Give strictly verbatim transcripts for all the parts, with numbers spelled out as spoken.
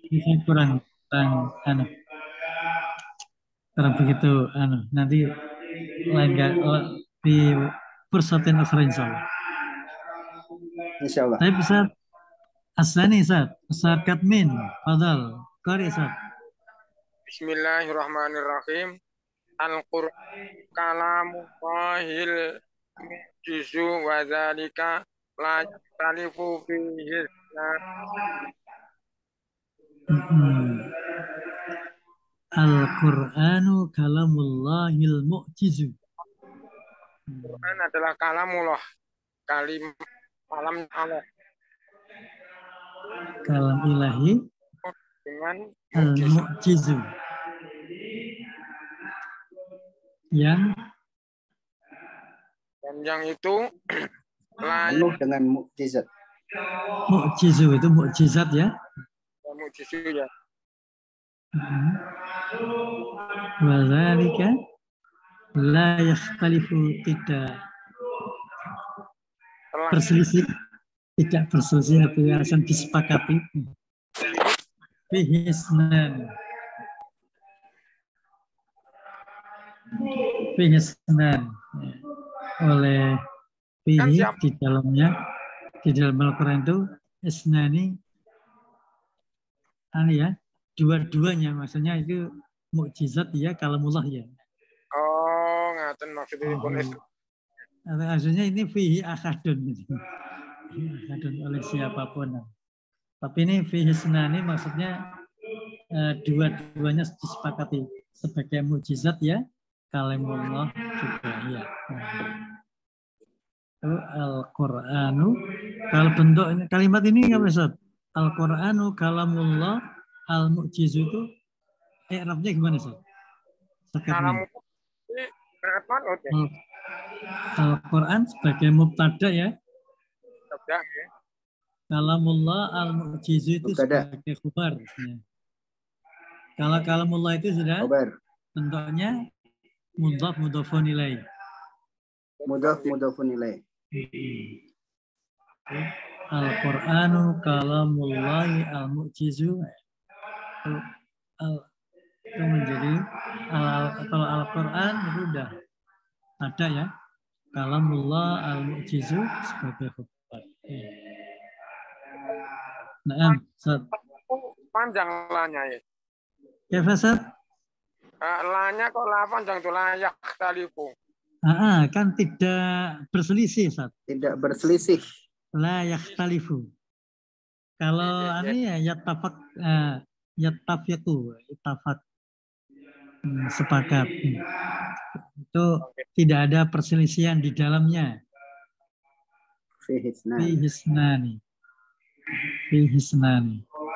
Bisa kurang kurang anu kurang begitu anu nanti lain gak di persoalan ukhra insyaallah. Insyaallah. Tapi bisa asani Ustaz, Ustaz Katmin, fadal, qari Ustaz. Bismillahirrahmanirrahim. Al-Qur'an kalamullahil mu'jizu wa dzalika la yaktalifu fihi. Hmm. Al-Qur'anu kalamullahil mu'jizu. Quran adalah kalamullah, kalim kalam Allah Kalam ilahi dengan mukjizat al-mu'jizu. Yang dan yang itu Penuh dengan mukjizat. mu'jizu itu mukjizat ya. mukjizat ya. Wa dzalika la yakhtalifu tidak berselisih tidak berselisih atau yang disepakati fihi isnan fihi isnan oleh fihi di dalamnya di dalam Al-Quran itu isnani anu ya dua-duanya maksudnya itu mukjizat ya kalamullah ya. Oh ngaten maksudnya pun oh. Maksudnya ini fihi akadun akadun oleh siapapun. Tapi ini fihi isnani maksudnya uh, dua-duanya disepakati sebagai mukjizat ya kalamullah juga ya. Nah. Al-Qur'anu kalau bentuk kalimat ini apa Ustaz? Al-Qur'anu kalamullah al-mu'jizu itu i'rabnya gimana Ustaz? Kalam Al-Qur'an sebagai mubtada ya. Mubtada ya. Kalamullah al-mu'jizu itu Mubtada. sebagai khabar ya. Kalau kalamullah itu sudah Khabar. bentuknya mudhaf mudhafun ilaih. Mudhaf mudhafun ilaih. Al-Qur'anu kalamullahi al-mu'jizu al, itu menjadi al, kalau Al-Qur'an itu udah ada ya kalamullah al-mu'jizu sebagai khabar. Nah, Ustaz. Panjang lanya ya. Ya, Ustaz. Uh, lanya kok lah panjang tuh layak talifu. Ah, kan tidak berselisih, Ustaz. Tidak berselisih. La yakhtalifu. Kalau ini ya yattafaq uh, yattafiqu, ittafaq hmm, sepakat. Hmm. Itu okay. Tidak ada perselisihan di dalamnya. Fihisnani. Fihisnani. Fihisnani.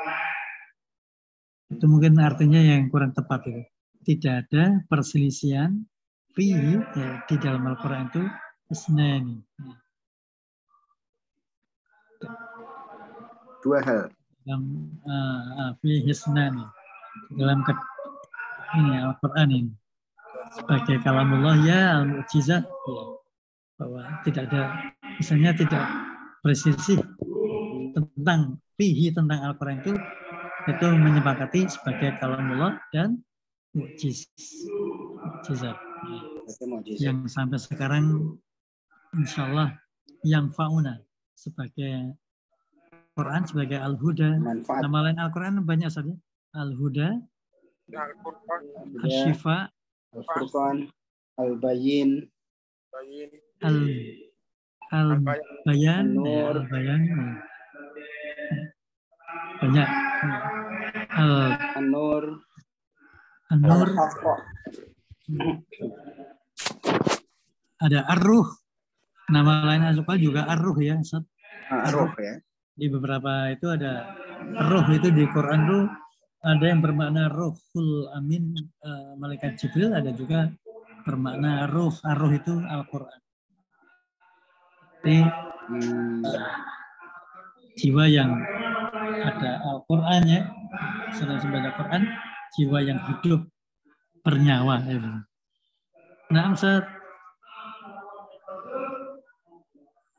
Itu mungkin artinya yang kurang tepat itu. Tidak ada perselisihan fihi ya, di dalam Al-Quran itu isnani. Dua hal. Dalam uh, fihi isnani. Dalam ini Al-Quran ini sebagai kalamullah ya al-mu'jizah ya, bahwa tidak ada misalnya tidak berselisih tentang fihi tentang Al-Quran itu itu menyepakati sebagai kalamullah dan mu'jiz mukjizat ya. Yang sampai sekarang insya Allah yang fauna sebagai Quran sebagai al-huda. Nama lain Al-Quran banyak saja. Al-huda, Al-Shifa, Al-Furqan, Al-Bayin, Al Al-Bayan, Al Al-Bayan, banyak. Al-Nur, An-Nur, ada Ar-Ruh. Nama lain Al-Quran juga Ar-Ruh ya, Ustaz. Ar-Ruh ya. Di beberapa itu ada Ruh itu di Quran itu ada yang bermakna Ruhul Amin, uh, malaikat Jibril, ada juga bermakna Ruh. Ar-Ruh itu Al-Quran. Jadi uh, jiwa yang ada Al-Quran ya, sedang membaca Quran, jiwa yang hidup bernyawa. Ya. Nah, Ustaz.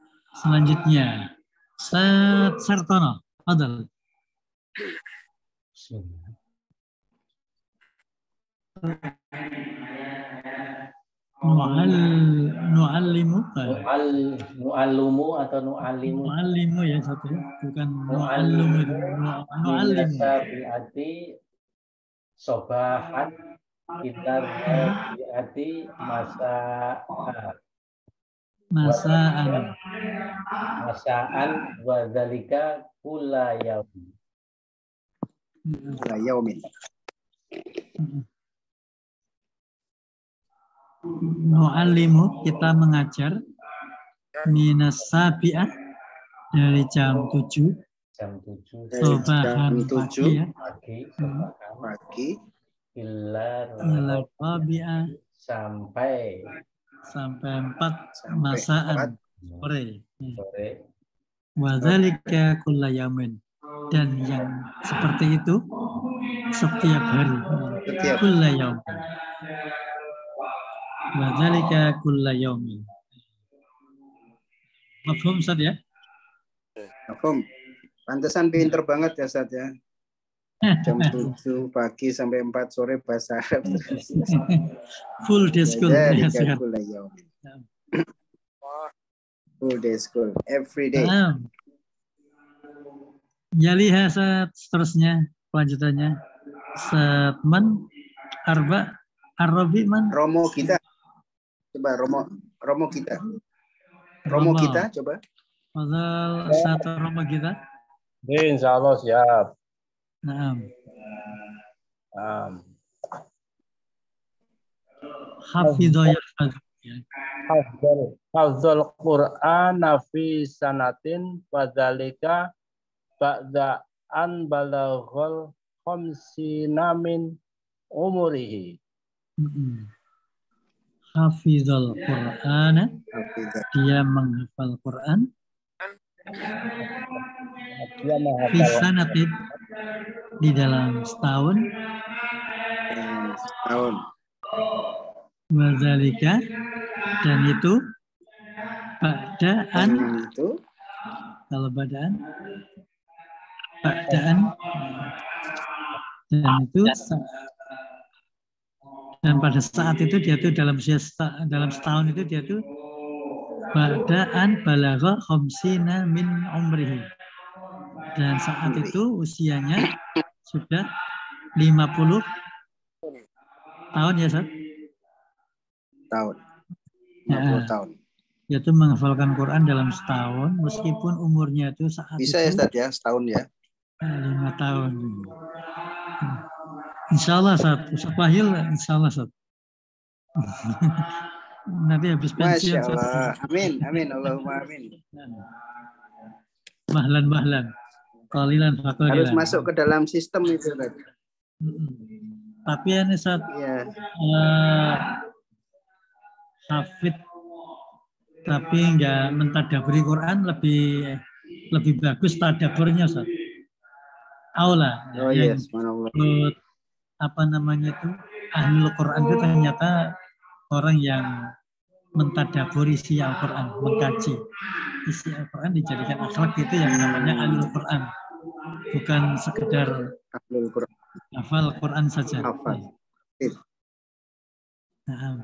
Selanjutnya, Ustaz Sartono, Adal. Nu'al nu'allimu Nu'al nu'allumu atau nu'allimu. nu'allimu ya satu ya. Bukan Nu'allimu nu'allimu itu Nu- nu'allimu bi'ati sobahan kita bi'ati masa masaan masaan wa dzalika kulla yaum. La yaumin. Nu'allimu kita mengajar minas sabi'ah dari jam tujuh Jam tujuh Dari sobahan jam pagi tujuh ya pagi Hmm. sobahan pagi ila ila rabi'ah sampai sampai empat sampai masaan empat sore. sore. Wadzalika kulla yaumin dan yang seperti itu setiap hari. Setiap. Kulla yaumin. Wadzalika kulla yaumin. Mafhum Ustaz ya? Mafhum. Pantesan pinter banget ya Ustaz ya. Jam tujuh pagi sampai empat sore bahasa Arab terus. Full day school. Ya, Wadzalika sehat. kulla yaumin. Full day school every day. Nah, Yaliha saat seterusnya kelanjutannya Satman Arba Arabi man Romo kita. Coba Romo Romo kita. Romo Romo. kita coba. Fadal satu Romo kita. Insya Allah siap. Nah, Um, Hafidho yahfadhu. Hafzul Hafzul Quran fi sanatin wadzalika ba'da an balaghal khamsina min umurihi. Hafidhul Qur'ana, dia menghafal Quran. Dia menghafal Fisanatin, di dalam setahun. Setahun. Wadzalika, dan itu ba'daan, itu kalau badaan ba'daan, dan itu dan pada saat itu dia tuh dalam usia dalam setahun itu dia tuh ba'daan balagha khamsina min umrihi, dan saat itu usianya sudah lima puluh tahun ya Ustaz? Tahun. lima puluh Ya, tahun. yaitu menghafalkan Quran dalam setahun meskipun umurnya itu saat Bisa itu ya Ustaz ya, setahun ya. lima tahun. Insya Allah Ustaz, Ustaz Wahil insya Allah Ustaz. Nanti habis pensiun. Masya Allah. Amin, amin, Allahumma amin. Mahlan mahlan. Qalilan faqalilan. Harus masuk ke dalam sistem itu Ustaz. Tapi ini Ustaz, ya. uh, hafid tapi enggak mentadaburi Quran lebih lebih bagus tadaburnya Ustaz. Aula. Oh yang yes, subhanallah. Menurut apa namanya itu ahlul Quran itu ternyata orang yang mentadaburi isi Al-Quran, mengkaji isi Al-Quran dijadikan akhlak itu yang namanya ahlul Quran, bukan sekedar ahlul Quran. hafal Quran saja. Hafal. Nah,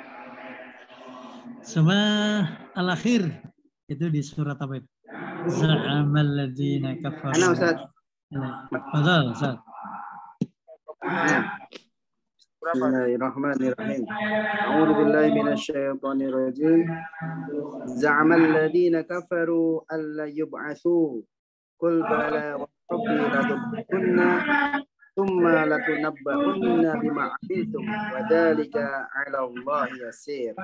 Sama al-akhir itu di surat apa itu? Za'amal ladzina kafaru. Ana Ustaz. Betul, Ustaz. Bismillahirrahmanirrahim. A'udzu billahi minasyaitonir rajim. Za'amal ladzina kafaru alla yub'atsu. Qul bala wa rabbi latub'athunna thumma latunabba'unna bima 'amiltum wa dzalika 'ala Allah yasir.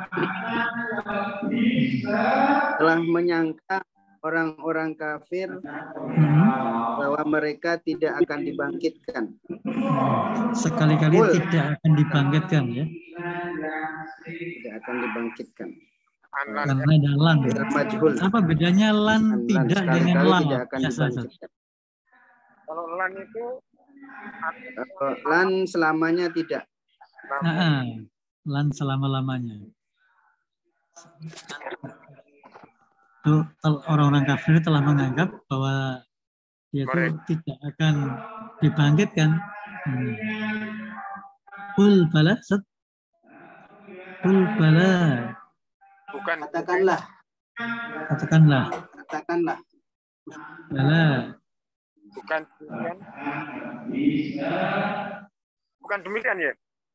Telah menyangka orang-orang kafir bahwa mereka tidak akan dibangkitkan. Sekali-kali tidak akan dibangkitkan ya. Tidak akan dibangkitkan. Karena ada lan. Apa bedanya lan tidak dengan lan? Tidak akan dibangkitkan. Kalau lan itu lan selamanya tidak. Nah, lan selama-lamanya. Itu orang-orang kafir telah menganggap bahwa dia itu tidak akan dibangkitkan. Hmm. Kul bala set. Kul bala. Bukan. Katakanlah. Katakanlah. Katakanlah. Bala. Bukan. Bukan. Bukan demikian ya.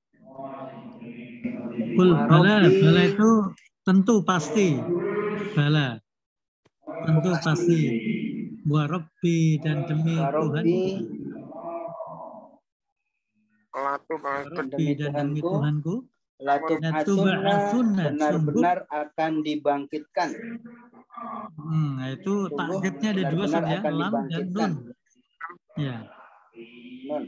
Kul bala. Bala itu tentu pasti. Bala. Tentu pasti. Wa Rabbi dan demi Tuhan. Latu Rabbi dan demi Tuhanku. Latu ba'atsunna benar-benar akan dibangkitkan. Hmm, nah itu takkitnya ada dua saja, lam dan nun. Ya. Nun.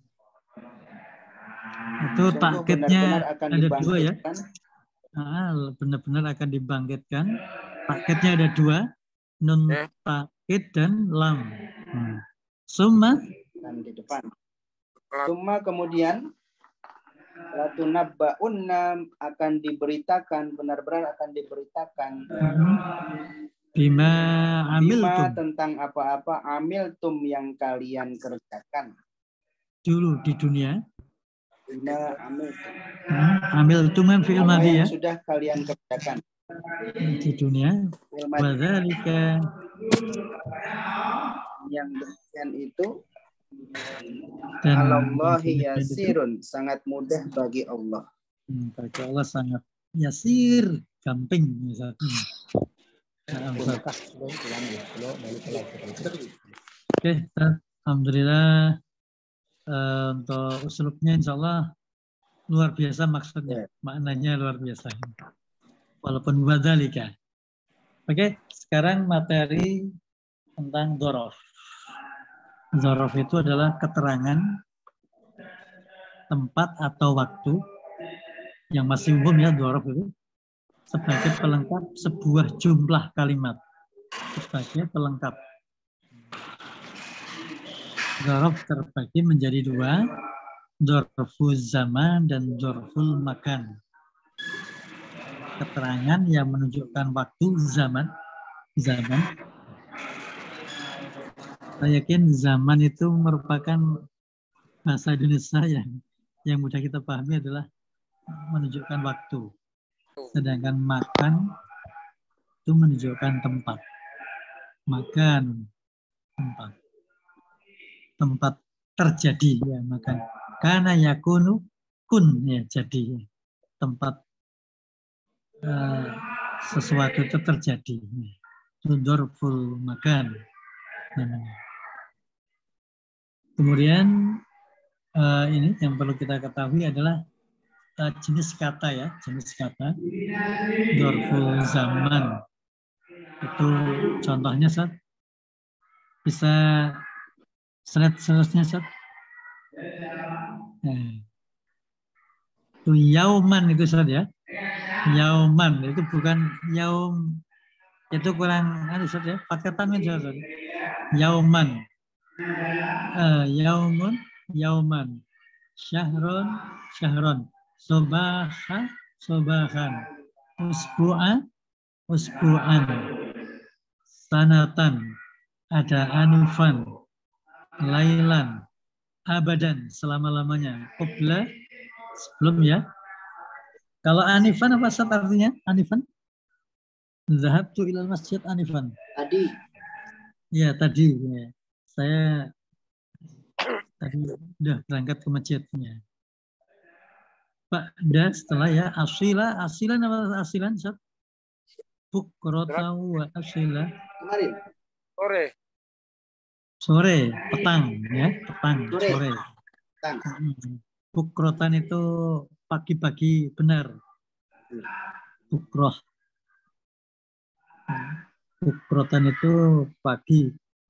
Itu takkitnya ada dua ya. Ah, benar-benar akan dibangkitkan. Takkitnya ada dua, nun eh. takkit dan lam. Hmm. Summa dan di depan. Summa kemudian latunabba'unna akan diberitakan, benar-benar akan diberitakan. Bima amil Bima tentang apa-apa amiltum yang kalian kerjakan. Dulu di dunia. Bima amiltum. Hmm, amiltum yang fi'il madhi ya. Sudah kalian kerjakan. Di dunia. Wadzalika. Yang demikian itu dan Allahi yasirun, sangat mudah bagi Allah. Hmm, bagi Allah sangat yasir, gampang misalnya. Oke, alhamdulillah uh, untuk usulnya insya Allah luar biasa maksudnya, maknanya luar biasa. Walaupun wadzalika. Oke, sekarang materi tentang dzaraf. Dzaraf itu adalah keterangan tempat atau waktu yang masih umum ya, dzaraf itu sebagai pelengkap sebuah jumlah kalimat, sebagai pelengkap. Dzaraf terbagi menjadi dua, dzarful zaman dan dzarful makan. Keterangan yang menunjukkan waktu, zaman, zaman. Saya yakin zaman itu merupakan bahasa Indonesia yang yang mudah kita pahami adalah menunjukkan waktu. Sedangkan makan itu menunjukkan tempat. Makan, tempat. Tempat terjadi ya makan. Kana yakunu kun ya jadi. Tempat uh, sesuatu itu terjadi. Itu dzarful makan namanya. Kemudian uh, ini yang perlu kita ketahui adalah uh, jenis kata ya, jenis kata dzarful zaman. Itu contohnya Sat. Bisa slide seterusnya Sat. Nah, itu yauman itu Sat ya. Yauman itu bukan yaum, itu kurang ada Sat ya. Pakai tanwin Sat. Yauman. Uh, yaumun, yauman, syahrun, syahrun, sobaha, sobahan, usbu'a, usbu'an, sanatan, ada anifan, lailan, abadan, selama-lamanya, qubla, sebelum ya. Kalau anifan apa Sat artinya? Anifan? Zahabtu ilal masjid anifan. Tadi. Ya, tadi. Ya. Saya tadi udah berangkat ke masjidnya. Pak, dah setelah ya asila, asilan apa asilan Sat? Bukrota wa asila. Kemarin. Sore. Sore, petang ya, petang, Sore. sore. Petang. Bukrotan itu pagi-pagi benar. Bukroh. Bukrotan itu pagi.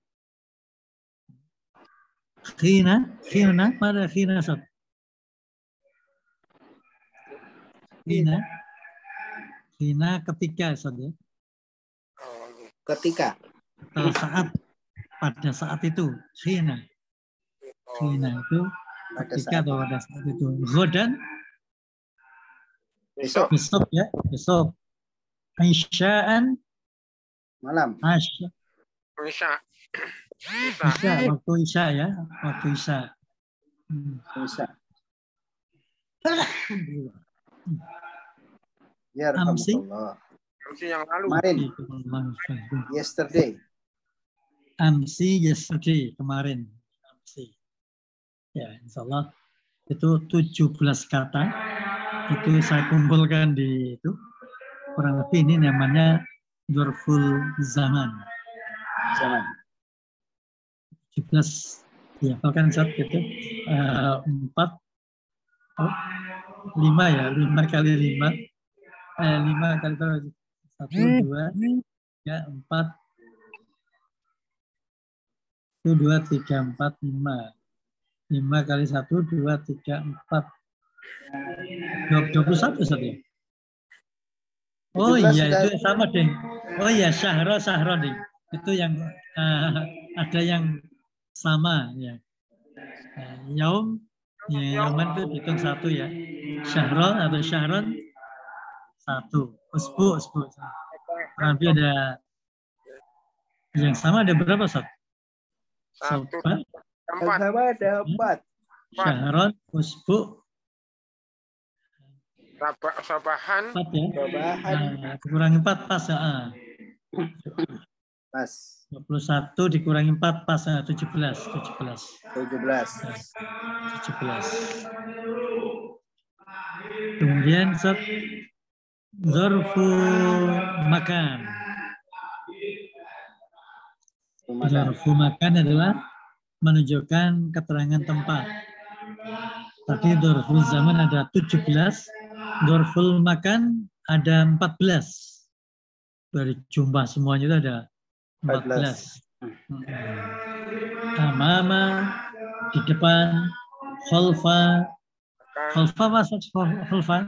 Khina, khina, pada khina Sat. Khina, khina ketika Sat ya. Ketika. Pada saat, pada saat itu, khina. Khina itu ketika atau pada saat itu. Ghodan, besok. Besok ya, besok. Aisyaan, malam. Asya. Isya. Isya. Isya, waktu Isya ya, waktu Isya. Hmm. Bisa. Alhamdulillah. Ya Amsi. rahmatullah. Amsi yang lalu. Kemarin. Yesterday. Amsi, yesterday, kemarin. Amsi. Ya, insya Allah itu tujuh belas kata. Itu saya kumpulkan di itu. Kurang lebih ini namanya Dzarful Zaman. Zaman. tujuh belas. Ya, kan saat itu. Uh, empat. Oh, lima ya. Lima kali lima. Eh, lima kali berapa? Satu, dua, tiga, empat. Satu, dua, tiga, empat, lima. Lima kali satu, dua, tiga, empat. Dua puluh satu saja. Oh iya, itu sama deh. Oh iya, syahro, syahro deh. Itu yang uh, ada yang sama ya. Uh, yaum, ya, yauman itu hitung satu ya. Syahro atau syahron satu. Usbu, usbu. Nanti ada yang sama ada berapa Sob? Satu. Sobat. Empat. Sama ada empat. Syahron, usbu. Sabah, sabahan. Empat ya. Sabahan. Nah, dikurangi empat pas ya. Pas. dua puluh satu dikurangi empat pas ya. tujuh belas. tujuh belas. tujuh belas. tujuh belas. Kemudian Sob. Zarfu makan. Zarfu makan adalah menunjukkan keterangan tempat. Tadi dzarful zaman ada tujuh belas, dzarful makan ada empat belas. Dari jumlah semuanya itu ada empat belas. Amama, di depan, khalfa. Khalfa apa khalfa?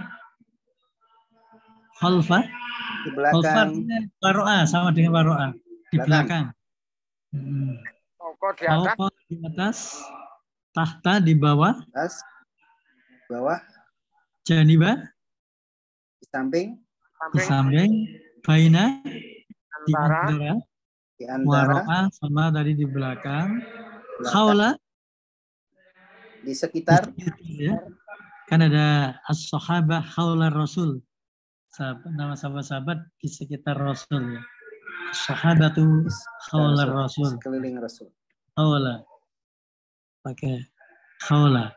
Khalfa? Di belakang. Waro'a, sama dengan waro'a. Di belakang. Hmm. Pokok di atas. Pokok di atas. Tahta di bawah. Atas. Bawah. Janiba. Di samping. Di samping. Baina. Di Antara. antara. Di antara. Waro'a sama tadi di belakang. Khawla. Di sekitar. Di sekitar ya. Kan ada as-sahabah khawla rasul. Sahabat, nama sahabat-sahabat di sekitar Rasul ya. Sahabatu khawla Rasul. Sekeliling Rasul. Khawla. Pakai khawla.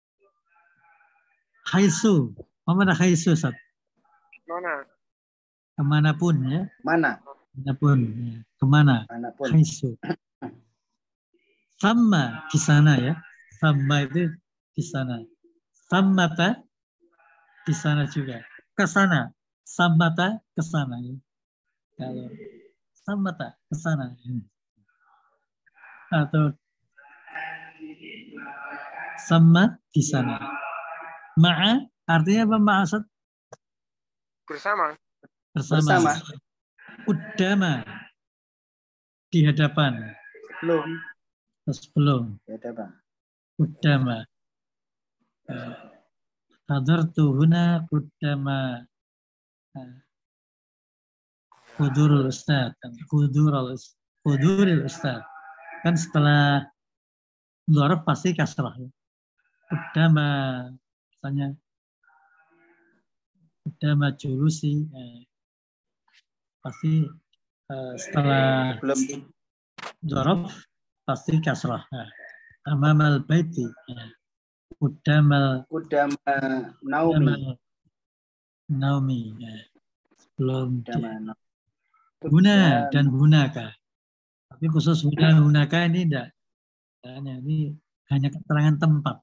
Haisu. Mana haisu, Sat? Mana? Kemanapun ya. Mana? Kemanapun. Ya. Kemana? Manapun. Haisu. Sama di sana ya. Sama itu di sana. Samata di sana juga. Ke sana. Samata ke sana ya. Kalau samata ke sana. Atau sama di sana. Ma'a artinya apa ma'asad? Bersama. Bersama. Bersama. Udama. Di hadapan. Belum. Sebelum. Di hadapan. Udama. Hadartu huna udama. Kudurul Ustaz. Kudurul Kudurul Ustaz. Kan setelah dzaraf pasti kasrah. Udama. Misalnya. Udama julusi. Eh, pasti eh, setelah belum dzaraf pasti kasrah. Nah, amamal baiti. Eh, Udamal. Udama naumi. Naumi. Eh, sebelum Udama guna dan gunaka. Tapi khusus guna gunaka ini tidak. Hanya ini hanya keterangan tempat.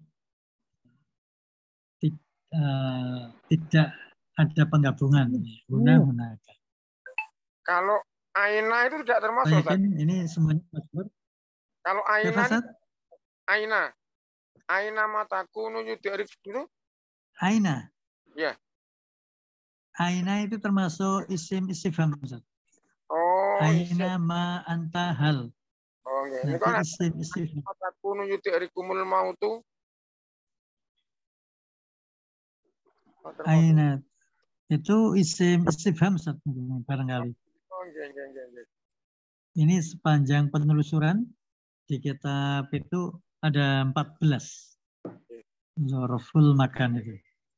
Tidak, uh, tidak ada penggabungan. Guna gunaka. Kalau aina itu tidak termasuk. Saya ini semuanya masyhur. Kalau aina, aina, aina mataku nuju dari itu. Aina. Ya. Aina itu termasuk isim istifham. Oh. Aina ma anta hal. Oh, okay. Ini kan isim istifham. Mataku nuju dari kumul mautu. Aina itu isim istifham barangkali. Oh, okay, okay, okay. Ini sepanjang penelusuran di kitab itu ada empat belas zoroful makan itu.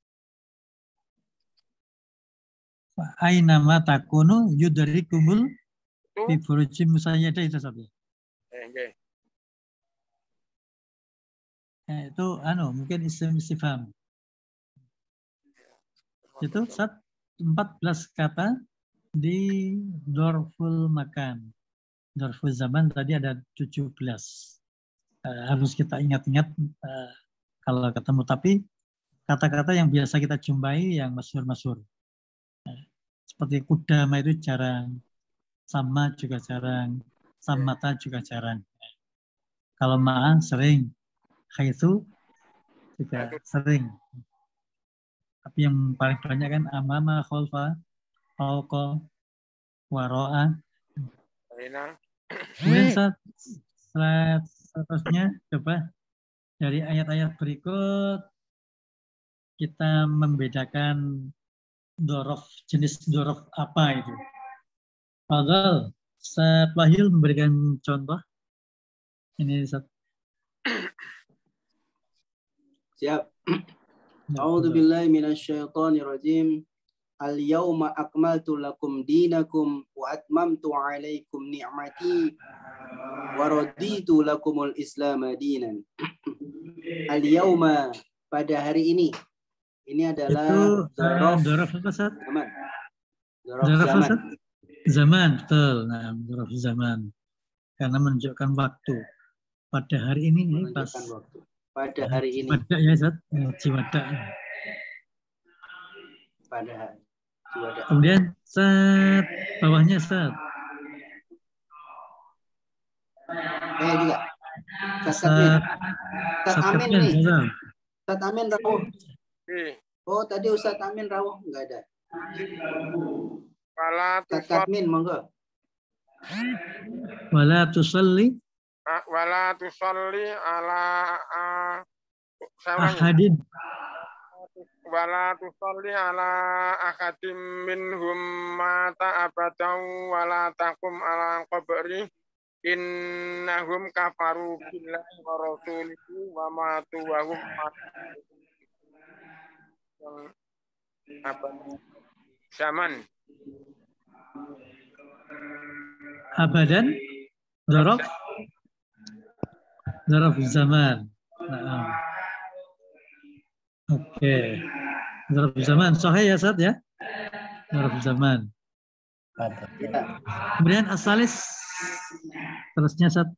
Ainama takunu yudarikumul fi burujim musayyadah itu saja. Eh, Eh, itu anu mungkin isim istifham. Itu sat empat belas kata di dorful makan. Dorful zaman tadi ada tujuh belas. Uh, harus kita ingat-ingat uh, kalau ketemu. Tapi kata-kata yang biasa kita jumpai yang masyhur-masyhur. Uh, seperti kudama itu jarang. Sama juga jarang. Samata juga jarang. Kalau ma'an sering. Haitsu juga sering. Tapi yang paling banyak kan amama, khalfa, fauqa, waro'a. Kemudian slide seterusnya, coba dari ayat-ayat berikut kita membedakan dorof, jenis dorof apa itu. Fadhal, Ustaz Wahil memberikan contoh. Ini Ustaz. Siap. A'udzu billahi minasyaitonir rajim. Al-yauma akmaltu lakum dinakum wa atmamtu 'alaikum ni'mati wa raditu lakumul Islam dinan. Al-yauma, pada hari ini. Ini adalah itu dzaraf dzaraf apa, Ustaz? zaman. Dzaraf Dzaraf zaman. Ustaz? Zaman, betul. Nah, dzaraf zaman. Karena menunjukkan waktu. Pada hari ini ini pas waktu. Pada hari ini. Pada ya, Ustaz. Jiwada. Pada hari. Jiwada. Kemudian saat bawahnya saat. Eh juga. Saat Saat Amin nih. Saat Amin rawuh. Oh, tadi Ustaz Amin rawuh enggak ada. Wala Saat Amin monggo. Wala tusalli wala tusalli ala ahadin wala tusalli ala ahadim minhum mata abadan wala taqum ala qabri innahum kafaru billahi wa rasulihi wa matu wa hum apa zaman abadan dzaraf dzaraf zaman. Nah. Oke. Okay. Dzaraf zaman sahih ya Ustaz ya? Dzaraf zaman. Kemudian asalis terusnya Ustaz.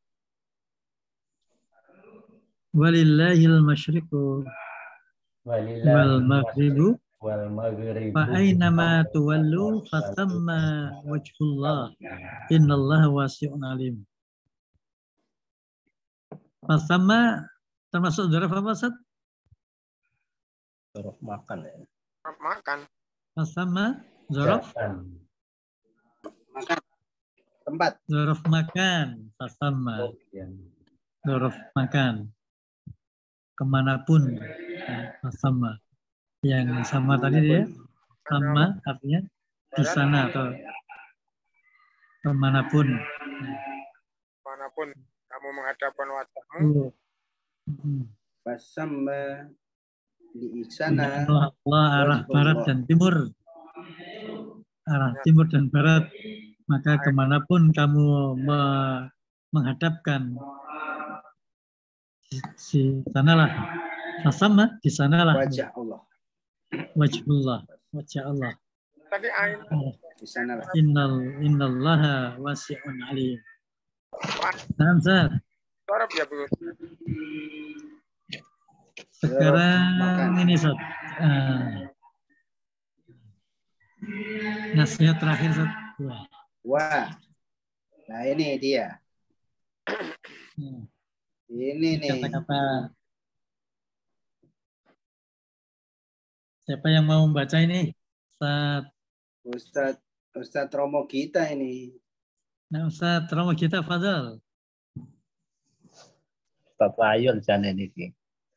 Walillahil masyriqu wal maghribu wal maghribu fa aynama tuwallu fasamma wajhullah innallaha wasi'un alim. Fasamma termasuk dzaraf apa Ustaz? Dzaraf makan ya. Makan. Fasamma dzaraf makan. Tempat. Dzaraf makan. Fasamma dzaraf makan. Kemanapun fasamma. Yang sama tadi dia sama artinya di sana atau kemanapun. Kemanapun kamu menghadapkan wajahmu. Fasamma di sana. Allah, Allah arah barat dan timur. Arah timur dan barat. Maka kemanapun kamu me menghadapkan di sanalah. Fasamma di sanalah. Wajah Allah. Wajhullah, wajah Allah. Tadi ayat di sana lah. Innal innallaha wasi'un alim. Nah, Ustaz. Dzaraf ya, Bu. Sekarang ini Ustaz. Uh, nasihat terakhir Ustaz. Wah. Wah. Nah, ini dia. Hmm. Ini nih. Kata-kata. Siapa yang mau membaca ini? Ustaz. Ustaz Ustaz Romo kita ini. Nah, Ustaz Romo kita Fadal. Ustaz Wayul jane niki.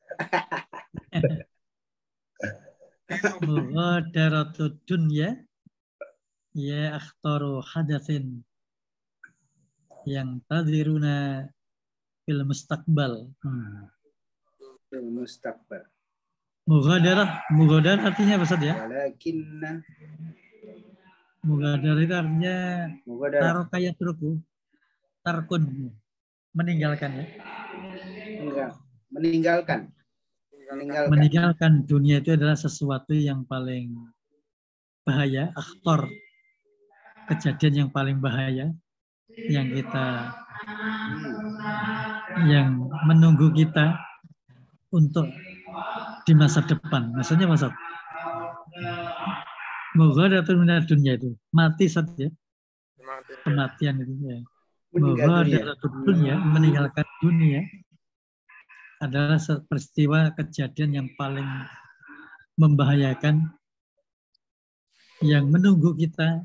Mughadaratud dunya ya akhtaru hadatsin yang tadiruna fil mustaqbal. Hmm. Fil mustaqbal. Mughadarah, mughadarah artinya apa Ustaz ya? Walakinna. Mughadarah itu artinya Mughadarah. taraka yatruku, tarkun, meninggalkan ya. Enggak, meninggalkan. Meninggalkan. Meninggalkan dunia itu adalah sesuatu yang paling bahaya, akhtar, kejadian yang paling bahaya yang kita yang menunggu kita untuk di masa depan. Maksudnya masa Mughadatul minad dunia itu mati saja, kematian itu ya. Mughadatul dunia, meninggalkan dunia adalah peristiwa kejadian yang paling membahayakan yang menunggu kita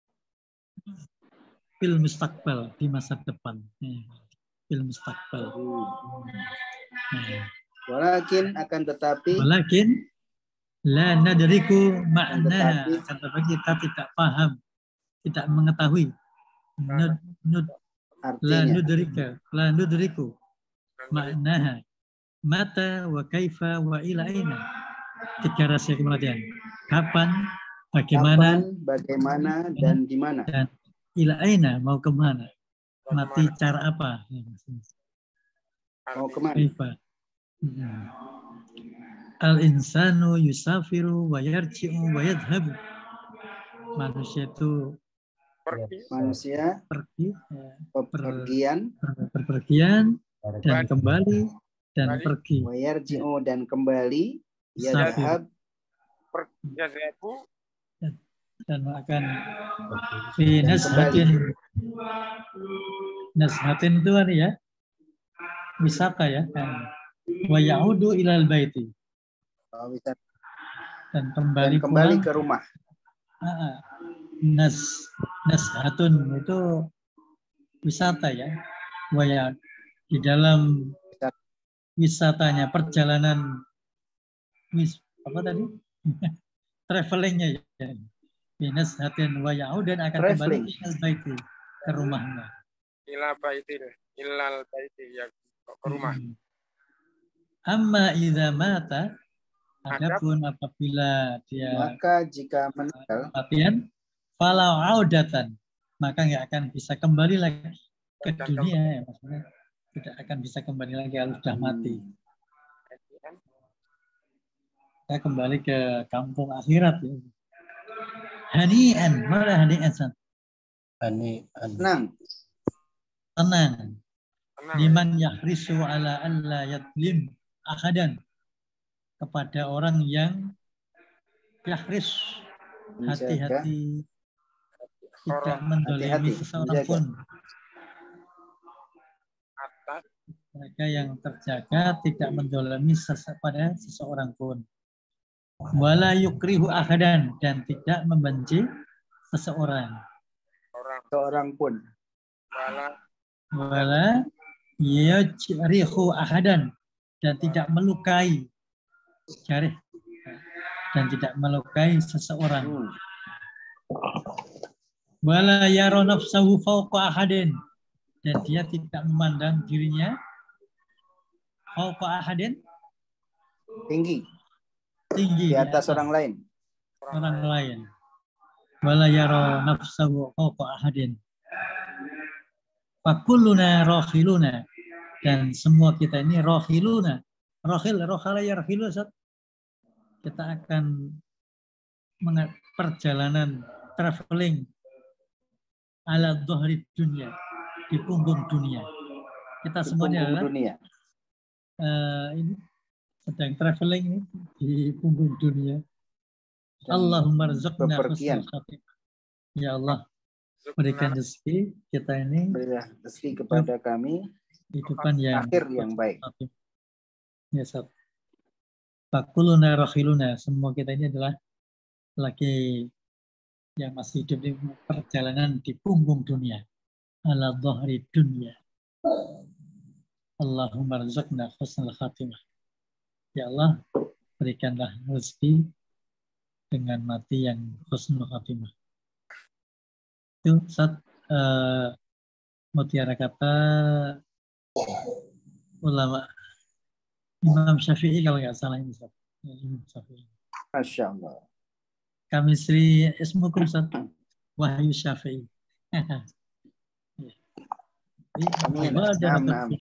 fil mustaqbal, di masa depan. Fil mustaqbal. Nah. Walakin akan tetapi Walakin la nadriku makna, tetapi kita tidak paham, tidak mengetahui. Nud, nud, la nudrika, la nudriku maknaha mata wa kaifa wa ila aina. Tiga rahasia kematian. Kapan, bagaimana, Kapan, bagaimana dan di mana. Dan ila aina, mau kemana. Mati cara apa. Mau kemana. Kaifa. Hmm. Al-insanu yusafiru wa yarji'u wa yadhabu. Manusia itu pergi. Manusia pergi, ya, pergian, berpergian dan kembali dan Balik. pergi. Wa yarji'u dan kembali. Yadhab. Yadhabu. Dan akan fi nashatin. Nashatin itu ada ya, wisata ya. Wa ya'udu ilal baiti. Oh, bisa. Dan kembali, dan kembali pulang ke rumah. Ah, nas nashatun itu wisata ya. Waya di dalam wisatanya, perjalanan wis apa tadi? Travelingnya ya. Nashatin wa ya'ud dan akan Traveling. kembali ilal baiti, ke rumahnya. Ila baiti, ilal baiti ya, ke rumah. Hmm. Amma idza mata, adapun apabila dia maka jika meninggal kematian, falau audatan, maka nggak akan bisa kembali lagi ke Dan dunia ya, maksudnya tidak akan bisa kembali lagi kalau sudah mati. Kita kembali ke kampung akhirat ya. Hani'an, mana hani'an? Hani'an. Tenang. Tenang. Liman yahrisu ala an la yadlim ahadan, kepada orang yang yahris, hati-hati, tidak mendolimi seseorang pun. Mereka yang terjaga tidak mendolimi pada seseorang pun. Wala yukrihu ahadan, dan tidak membenci seseorang. Seorang pun. Wala yajrihu ahadan, dan tidak melukai jarih, dan tidak melukai seseorang. Hmm. Wala yara nafsahu fawqa ahadin, dan dia tidak memandang dirinya fawqa ahadin, tinggi, tinggi di atas orang lain. Orang lain. Wala yara nafsahu fawqa ahadin. Fakulluna rohiluna, dan semua kita ini rohiluna. Rohil, rohala yarhilu, kita akan perjalanan traveling ala dhahri dunia, di punggung dunia. Kita di semuanya adalah dunia. Uh, ini sedang traveling ini di punggung dunia. Dan Allahumma rizqna husnul khatimah. Ya Allah, berikan rezeki kita ini, berilah rezeki kepada kami kehidupan yang akhir yang baik. Ya, Sat. Fakuluna rohiluna, semua kita ini adalah lagi yang masih hidup di perjalanan di punggung dunia. Ala dhahri dunia. Allahumma rizqna husnul khatimah. Ya Allah, berikanlah rezeki dengan mati yang husnul khatimah. Itu Sat, uh, mutiara kata ulama Imam Syafi'i kalau nggak salah ini. Imam Syafi'i. Masya Allah. Kami Sri Ismukum satu Wahyu Syafi'i. Amin.